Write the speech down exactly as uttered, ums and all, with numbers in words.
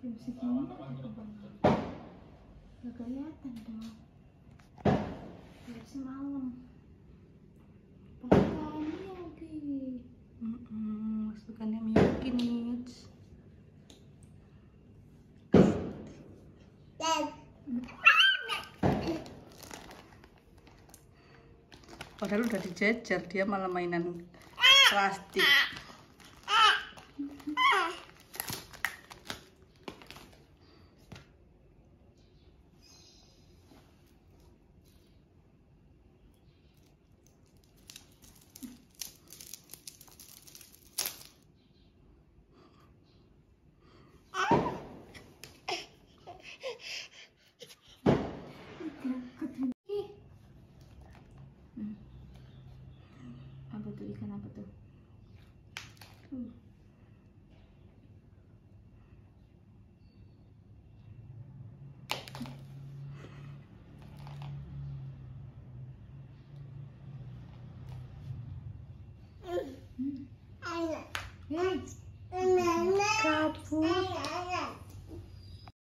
Jam segini gak kelihatan dong. Jam semalam. Pasukannya lagi. Mm-mm, pasukannya Miyuki nih. Padahal udah dijejer, dia malah mainan plastik. Apa tuh ikan apa tuh? Hmm. Hmm. Hey. Kabur.